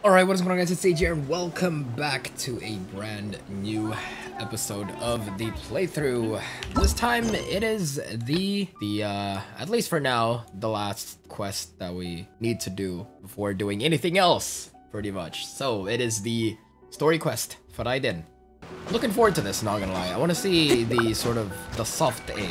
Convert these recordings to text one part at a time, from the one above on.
Alright, what is going on guys, it's AJ and welcome back to a brand new episode of the playthrough. This time it is the at least for now, the last quest that we need to do before doing anything else, pretty much. So it is the story quest for Raiden. Looking forward to this, not gonna lie. I want to see the sort of the soft A?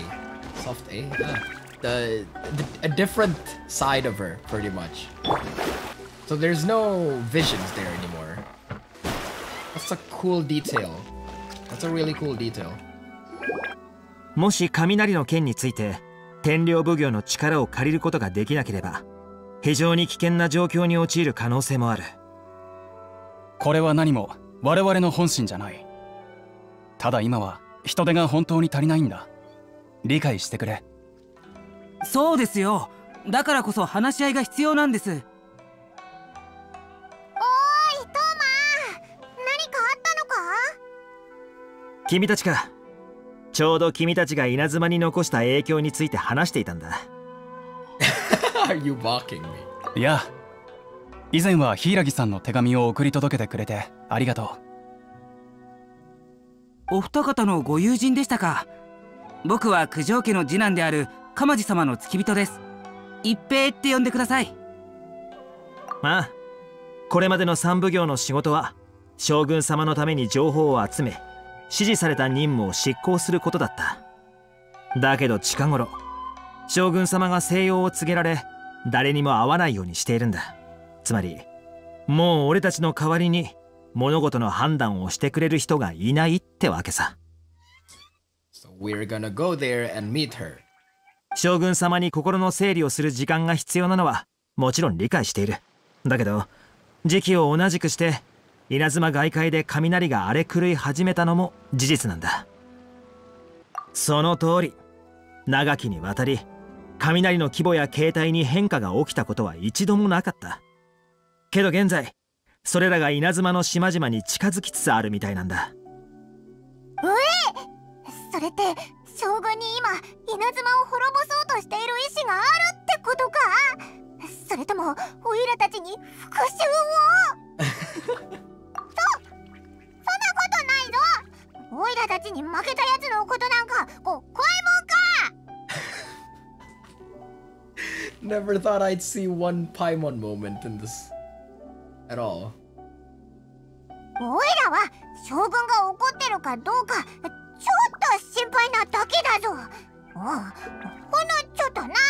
A different side of her, pretty much. So there's no visions there anymore. That's a cool detail. That's a really cool detail. もし雷の剣について天領奉行の力を借りることができなければ非常に危険な状況に陥る可能性もある。 これは何も我々の本心じゃない。ただ今は人手が本当に足りないんだ。理解してくれ。 そうですよ。だからこそ話し合いが必要なんです。 君たちか。ちょうど君たちが稲妻に残した影響について話していたんだ。 Are you mocking me? いや、以前は柊さんの手紙を送り届けてくれてありがとう。お二方のご友人でしたか。僕は九条家の次男である鎌地様の付き人です。一平って呼んでください。 まあ、これまでの三奉行の仕事は将軍様のために情報を集め指示された任務を執行することだった。だけど近頃将軍様が静養を告げられ誰にも会わないようにしているんだ。つまりもう俺たちの代わりに物事の判断をしてくれる人がいないってわけさ。 So we're gonna go there and meet her. 将軍様に心の整理をする時間が必要なのはもちろん理解している。だけど時期を同じくして稲妻外界で雷が荒れ狂い始めたのも事実なんだ。その通り、長きにわたり雷の規模や形態に変化が起きたことは一度もなかった。けど現在それらが稲妻の島々に近づきつつあるみたいなんだ。 それって将軍に今稲妻を滅ぼそうとしている意志があるってことか。それともオイラたちに復讐をオイラたちに負けたやつのことなんか怖いもんか。 Never thought I'd see one Paimon moment in this at all. オイラは将軍が怒ってるかどうかちょっと心配なだけだぞ。ほんのちょっとな。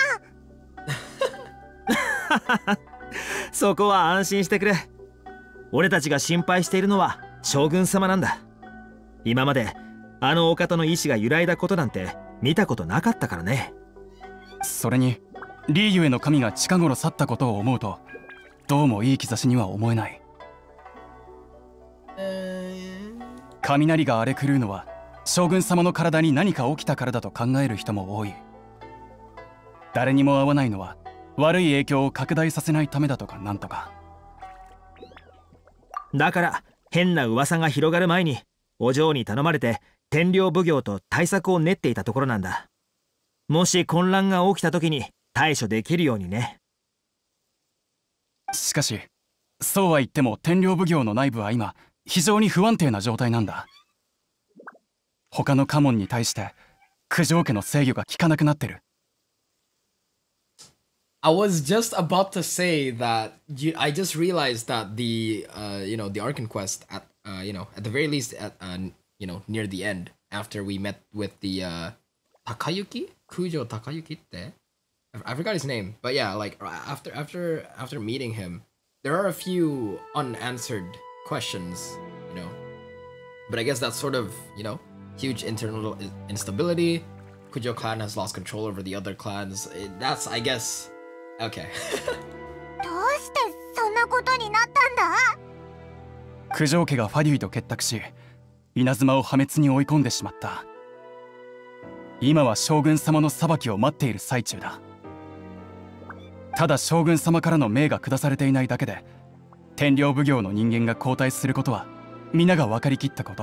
そこは安心してくれ。俺たちが心配しているのは将軍様なんだ。今まであのお方の意志が揺らいだことなんて見たことなかったからね。 それにリーユへの神が近頃去ったことを思うとどうもいい兆しには思えない。雷が荒れ狂うのは将軍様の体に何か起きたからだと考える人も多い。誰にも会わないのは悪い影響を拡大させないためだとかなんとか。 だから変な噂が広がる前にお嬢に頼まれて天領奉行と対策を練っていたところなんだ。もし混乱が起きた時に対処できるようにね。 しかしそうは言っても天領奉行の内部は今非常に不安定な状態なんだ。他の家紋に対して九条家の制御が効かなくなってる。 I was just about to say that I just realized that the the Arkan quest at at the very least at near the end after we met with the Takayuki Kujo Takayuki I forgot his name, but yeah, like after meeting him there are a few unanswered questions, but I guess that's sort of huge internal instability. Kujo clan has lost control over the other clans. That's I guess okay. どうしてそんなことになったんだ。 九条家がファデュイと結託し稲妻を破滅に追い込んでしまった。今は将軍様の裁きを待っている最中だ。ただ将軍様からの命が下されていないだけで天領奉行の人間が交代することは皆が分かりきったこと。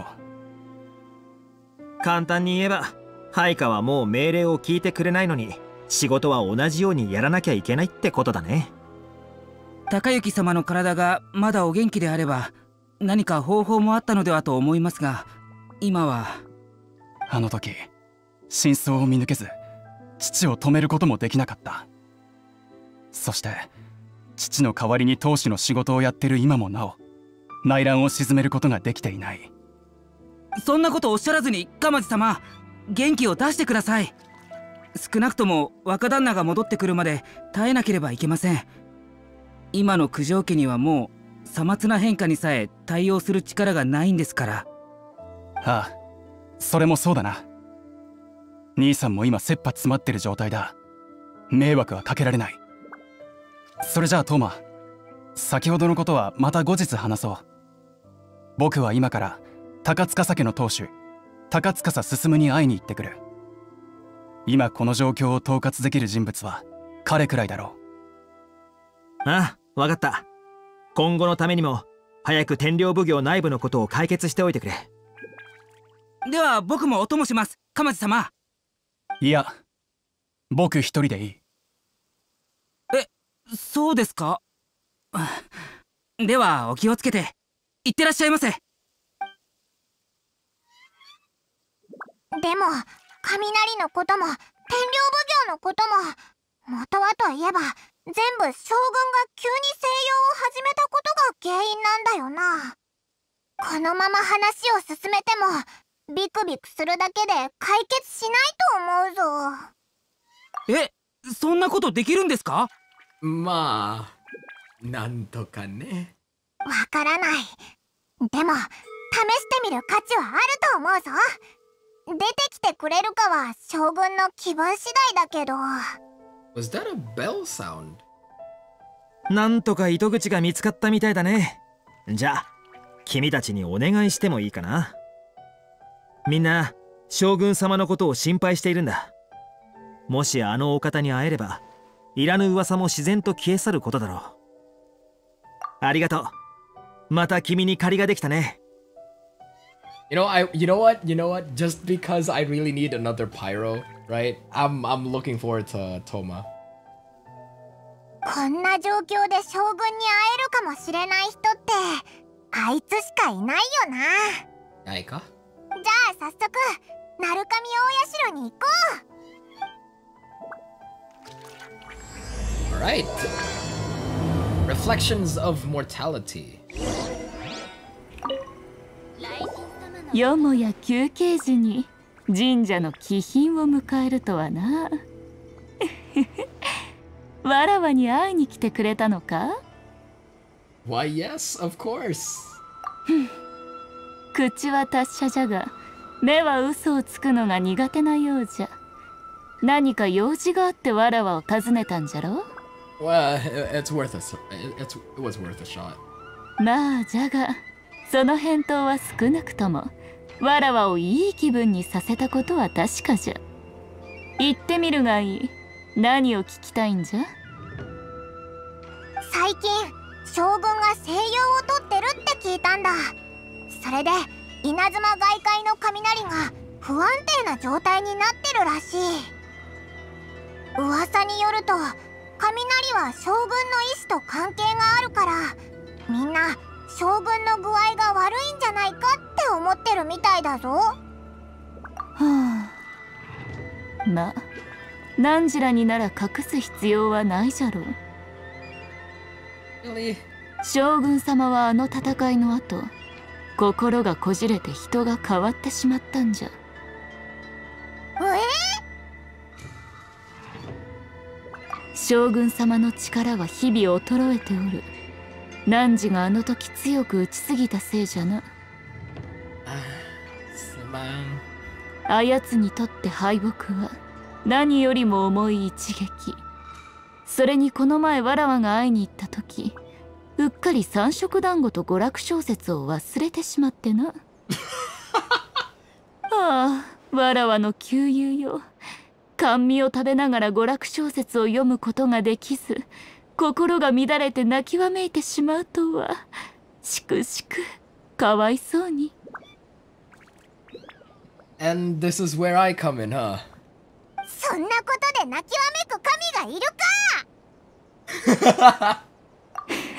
簡単に言えば配下はもう命令を聞いてくれないのに仕事は同じようにやらなきゃいけないってことだね。 高之様の体がまだお元気であれば何か方法もあったのではと思いますが、今は。 あの時真相を見抜けず父を止めることもできなかった。そして父の代わりに当主の仕事をやってる今もなお内乱を鎮めることができていない。 そんなことおっしゃらずに鎌地様、元気を出してください。少なくとも若旦那が戻ってくるまで耐えなければいけません。今の九条家にはもうさまつな変化にさえ対応する力がないんですから。 ああ、それもそうだな。兄さんも今切羽詰まってる状態だ。迷惑はかけられない。それじゃあトーマ、先ほどのことはまた後日話そう。僕は今から高司家の当主高司進に会いに行ってくる。今この状況を統括できる人物は彼くらいだろう。ああ、わかった。今後のためにも早く天領奉行内部のことを解決しておいてくれ。 では僕もお供します、鎌地様。 いや、僕一人でいい。 そうですか。ではお気をつけていってらっしゃいませ。でも雷のことも天領奉行のことも元はといえば全部将軍が急に静養を始めたことが原因なんだよな。このまま話を進めてもビクビクするだけで解決しないと思うぞ。 そんなことできるんですか？ まあなんとかね。 わからない。でも試してみる価値はあると思うぞ。出てきてくれるかは将軍の気分次第だけど。 Was that a bell sound? なんとか糸口が見つかったみたいだね。じゃあ君たちにお願いしてもいいかな。みんな将軍様のことを心配しているんだ。もしあのお方に会えればいらぬ噂も自然と消え去ることだろう。ありがとう。また君に借りができたね。 You know what? Just because I really need another pyro, right? I'm looking forward to Toma. こんな状況で将軍に会えるかもしれない人ってあいつしかいないよな。 ないか？ じゃあ早速鳴神大社に行こう。Alright. Reflections of Mortality. よもや休憩時に神社の貴賓を迎えるとはな。わらわに会いに来てくれたのか？ Why yes, of course. 口は達者じゃが目は嘘をつくのが苦手なようじゃ。何か用事があってわらわを訪ねたんじゃろ？ Well, it was worth a shot. まあじゃがその返答は少なくともわらわをいい気分にさせたことは確かじゃ。言ってみるがいい。何を聞きたいんじゃ？ 最近将軍が静養をとってるって聞いたんだ。それで稲妻外界の雷が不安定な状態になってるらしい。噂によると雷は将軍の意志と関係があるからみんな将軍の具合が悪いんじゃないかって思ってるみたいだぞ。はあ、まあ何時らになら隠す必要はないじゃろう。 Really? 将軍様はあの戦いの後心がこじれて人が変わってしまったんじゃ。将軍様の力は日々衰えておる。汝があの時強く打ちすぎたせいじゃな。 すまん。 あやつにとって敗北は何よりも重い一撃。それにこの前わらわが会いに行った時うっかり三色団子と娯楽小説を忘れてしまってな。ああ、わらわの旧友よ。甘味を食べながら娯楽小説を読むことができず心が乱れて泣きわめいてしまうとはしくしくかわいそうに。 And this is where I come in, huh? そんなことで泣きわめく神がいるか。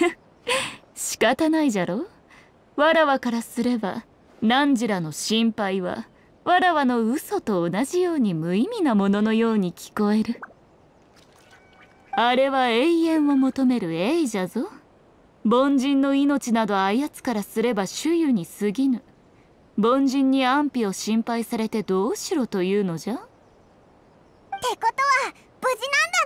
仕方ないじゃろ。わらわからすれば汝らの心配はわらわの嘘と同じように無意味なもののように聞こえる。あれは永遠を求める永じゃぞ。凡人の命などあやつからすれば主湯に過ぎぬ。凡人に安否を心配されてどうしろというのじゃ。ってことは無事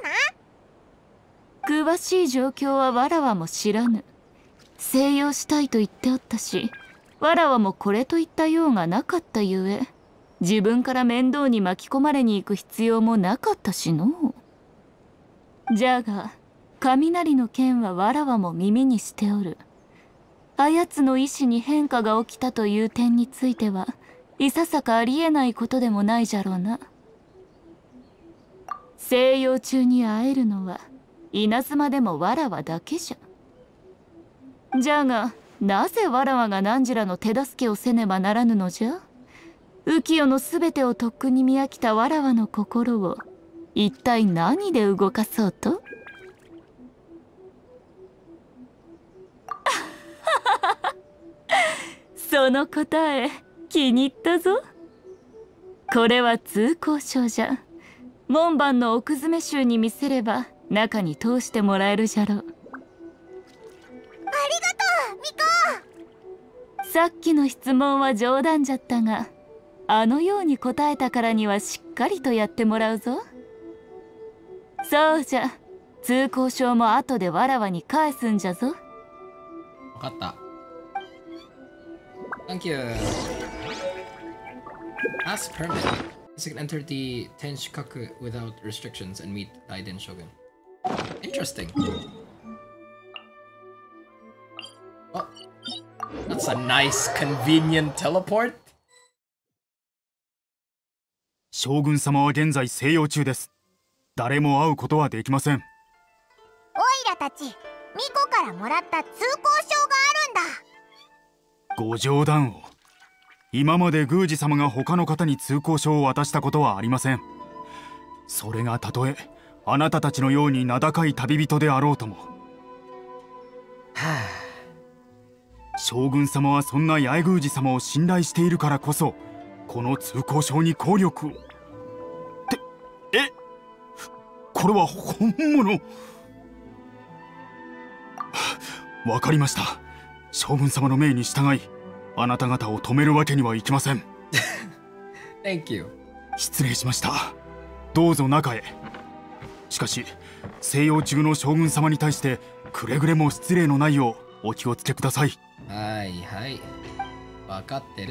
なんだな。 詳しい状況はわらわも知らぬ。静養したいと言っておったし、わらわもこれといった用がなかったゆえ、自分から面倒に巻き込まれに行く必要もなかったしのう。じゃが雷の件はわらわも耳にしておる。あやつの意志に変化が起きたという点についてはいささかありえないことでもないじゃろうな。静養中に会えるのは稲妻でもわらわだけじゃ。じゃがなぜわらわが汝らの手助けをせねばならぬのじゃ。浮世のすべてをとっくに見飽きたわらわの心を一体何で動かそうと。その答え気に入ったぞ。これは通行証じゃ。門番の奥詰衆に見せれば中に通してもらえるじゃろう。 ありがとうミコ。 さっきの質問は冗談じゃったが、あのように答えたからにはしっかりとやってもらうぞ。そうじゃ、通行証も後でわらわに返すんじゃぞ。 わかった。Thank you. Ask permit. You can enter the Tenshikaku without restrictions and meet Daiden Shogun. Interesting. Oh, that's a nice, convenient teleport. 将軍様は現在静養中です。誰も会うことはできません。 オイラたちミコからもらった通行証があるんだ。 ご冗談を。今まで宮司様が他の方に通行証を渡したことはありません。それがたとえあなたたちのように名高い旅人であろうとも。将軍様はそんな八重宮司様を信頼しているからこそこの通行証に効力を。これは本物。わかりました。将軍様の命に従いあなた方を止めるわけにはいきません。 Thank you. 失礼しました。どうぞ中へ。しかし静養中の将軍様に対してくれぐれも失礼のないようお気をつけください。 はいはい。わかってるって。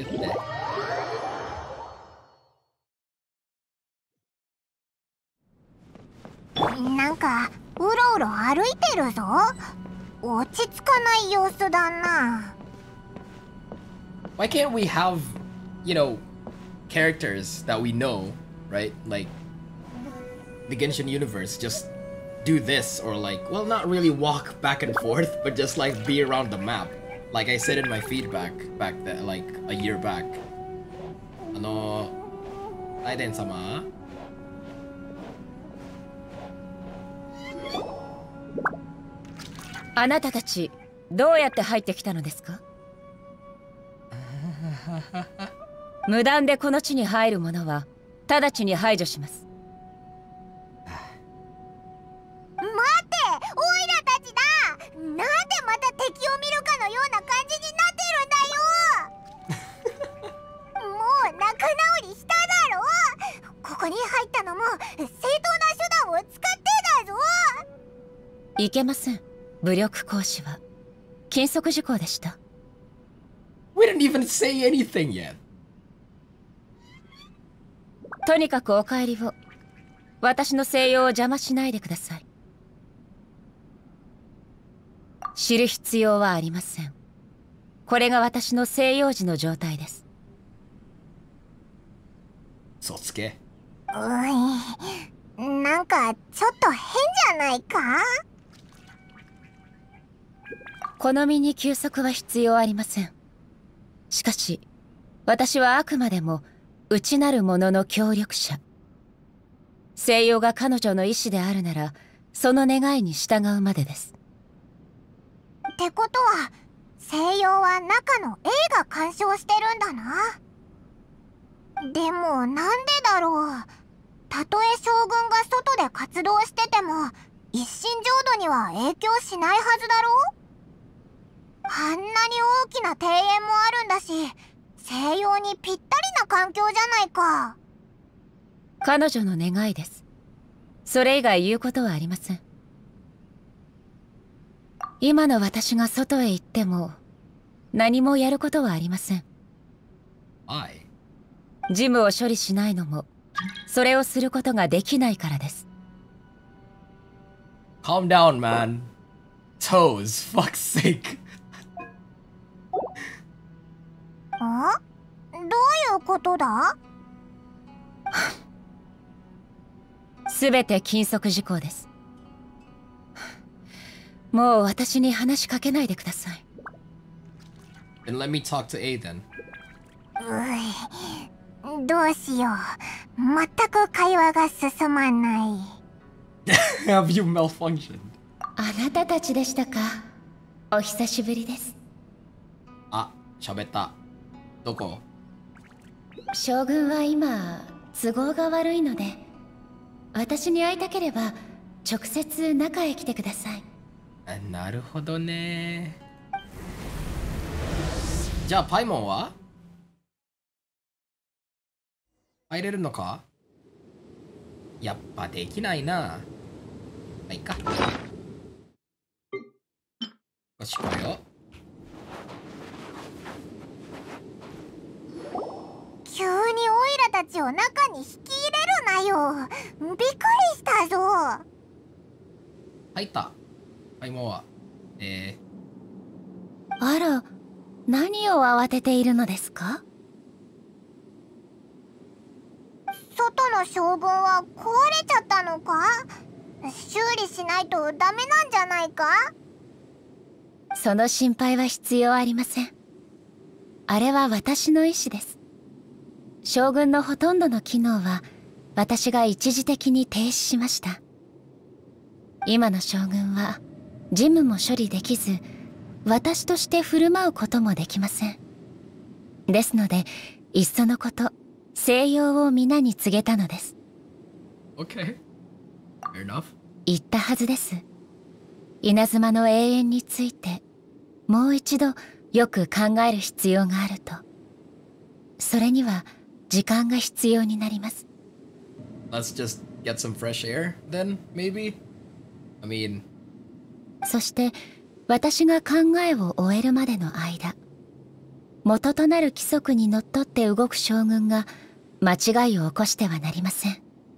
なんかうろうろ歩いてるぞ。落ち着かない様子だな。 Why can't we have, you know, characters that we know, right? Like the Genshin universe, just do this or like, well, not really walk back and forth, but just like be around the map. Like I said in my feedback back then, like a year back. Raiden-sama. あなたたちどうやって入ってきたのですか？無断でこの地に入る者は直ちに排除します。 待って、オイラたちだ。なんでまた敵を見るかのような感じになってるんだよ。もう仲直りしただろ。ここに入ったのも正当な手段を使ってだぞ。 いけません。武力行使は禁則事項でした。 We didn't even say anything yet. とにかくお帰りを。私の静養を邪魔しないでください。知る必要はありません。これが私の静養時の状態です。 そつけ。 なんかちょっと変じゃないか？ 好みに休息は必要ありません。しかし私はあくまでも内なる者の協力者。静養が彼女の意志であるならその願いに従うまでです。 ってことは西洋は中の A が干渉してるんだな。でもなんでだろう。たとえ将軍が外で活動してても一心浄土には影響しないはずだろう。あんなに大きな庭園もあるんだし、西洋にぴったりな環境じゃないか。 彼女の願いです。それ以外言うことはありません。今の私が外へ行っても何もやることはありません。事務を処理しないのもそれをすることができないからです。 Calm down, man. Toes, fuck's sake. どういうことだ？ すべて禁則事項です。もう私に話しかけないでください。 Then let me talk to A then. どうしよう。全く会話が進まない。 Have you malfunctioned? あなたたちでしたか。お久しぶりです。 あ、喋った。どこ？ 将軍は今都合が悪いので、私に会いたければ直接中へ来てください。 なるほどね。じゃあパイモンは入れるのか？やっぱできないな。まあいいか。よし、これよ。 急にオイラたちを中に引き入れるなよ。びっくりしたぞ。 入った。パイモンは。 あら、何を慌てているのですか？ 外の将軍は壊れちゃったのか？修理しないとダメなんじゃないか？ その心配は必要ありません。あれは私の意思です。将軍のほとんどの機能は私が一時的に停止しました。今の将軍は事務も処理できず、私として振る舞うこともできません。ですので、いっそのこと西洋を皆に告げたのです。 Okay. Fair enough. 言ったはずです。稲妻の永遠についてもう一度よく考える必要があると。それには時間が必要になります。 Let's just get some fresh air then, maybe? I mean... そして私が考えを終えるまでの間、元となる規則にのっとって動く将軍が間違いを起こしてはなりません。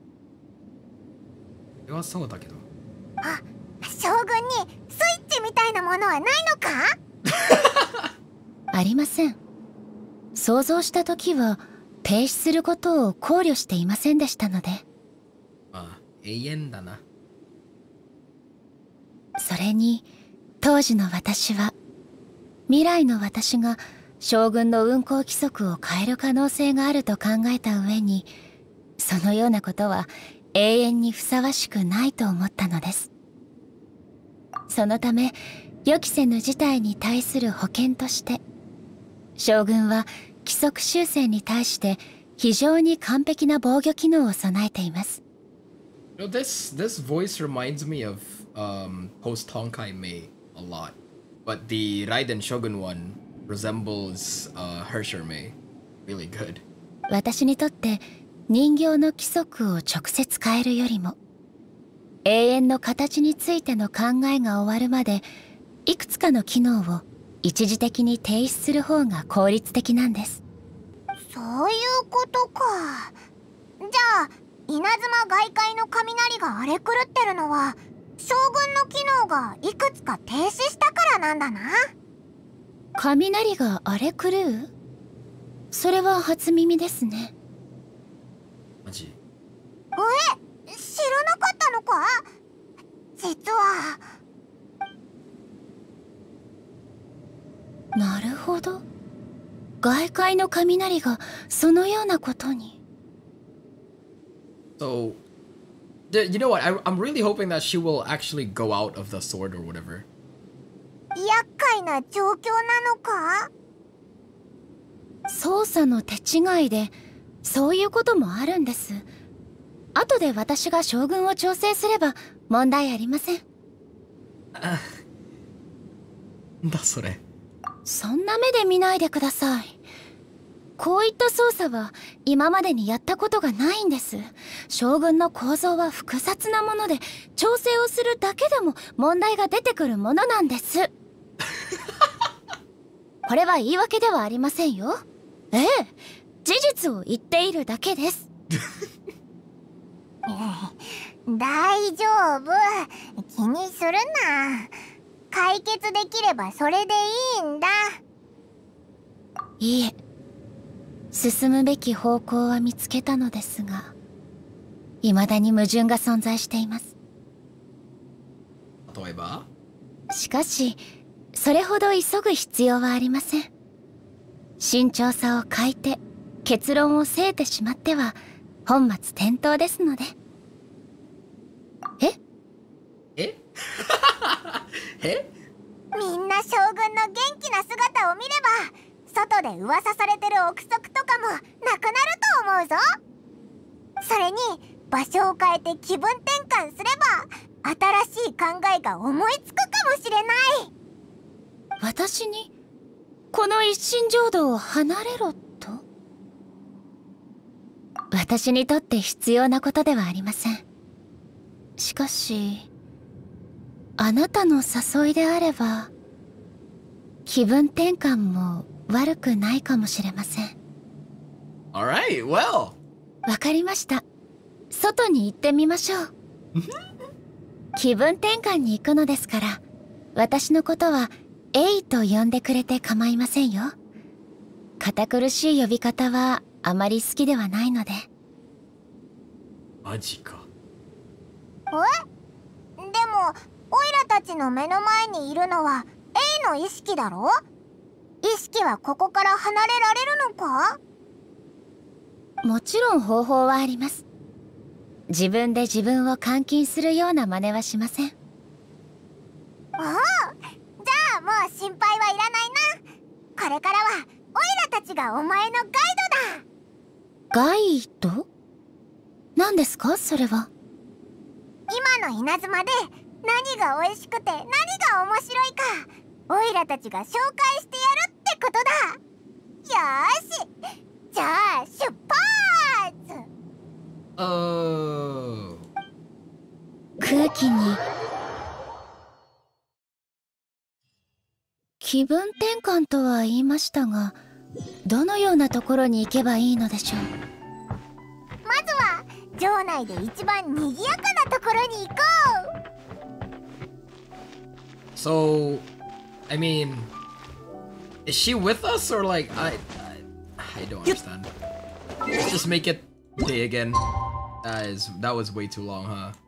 それはそうだけど。 あ、将軍にスイッチみたいなものはないのか？ ありません。想像した時は停止することを考慮していませんでしたので。 まあ、永遠だな。 それに当時の私は、未来の私が将軍の運行規則を変える可能性があると考えた上に、そのようなことは永遠にふさわしくないと思ったのです。そのため予期せぬ事態に対する保険として、将軍は規則修正に対して非常に完璧な防御機能を備えています。 You know, this voice reminds me of post Honkai Mei a lot, but the Raiden Shogun one resembles Hersher Mei. Really good. 私にとって人形の規則を直接変えるよりも、永遠の形についての考えが終わるまでいくつかの機能を一時的に停止する方が効率的なんです。 そういうことか。じゃあ稲妻外界の雷が荒れ狂ってるのは将軍の機能がいくつか停止したからなんだな。 雷が荒れ狂う？それは初耳ですね。 マジ？ 知らなかったのか？実は。 なるほど。外界の雷がそのようなことに。 So, you know what? I'm really hoping that she will actually go out of the sword or whatever. 厄介な状況なのか？ 操作の手違いでそういうこともあるんです。後で私が将軍を調整すれば問題ありません。 だそれ。 そんな目で見ないでください。こういった操作は今までにやったことがないんです。将軍の構造は複雑なもので、調整をするだけでも問題が出てくるものなんです。これは言い訳ではありませんよ。ええ、事実を言っているだけです。 大丈夫、気にするな。解決できればそれでいいんだ。 いいえ、進むべき方向は見つけたのですが、未だに矛盾が存在しています。 例えば？ しかしそれほど急ぐ必要はありません。慎重さを欠いて結論をせいてしまっては本末転倒ですので。 ええみんな将軍の元気な姿を見れば、外で噂されてる憶測とかもなくなると思うぞ。それに場所を変えて気分転換すれば新しい考えが思いつくかもしれない。 私にこの一心浄土を離れろと？私にとって必要なことではありません。しかしあなたの誘いであれば気分転換も悪くないかもしれません。 Alright, well. わかりました。外に行ってみましょう。気分転換に行くのですから、私のことはエイと呼んでくれて構いませんよ。堅苦しい呼び方はあまり好きではないので。 マジか。 でもオイラたちの目の前にいるのはエイの意識だろ？意識はここから離れられるのか？ もちろん方法はあります。自分で自分を監禁するような真似はしません。 おお、じゃあもう心配はいらないな。これからはオイラたちがお前のガイドだ。 ガイド？何ですかそれは？ 今の稲妻で何が美味しくて何が面白いかオイラたちが紹介してやるってことだ。よーし、じゃあ出発。 空気に気分転換とは言いましたが、どのようなところに行けばいいのでしょう？ まずは城内で一番賑やかなところに行こう。 So, I mean, is she with us or like I don't understand. Let's just make it day again. That was way too long, huh?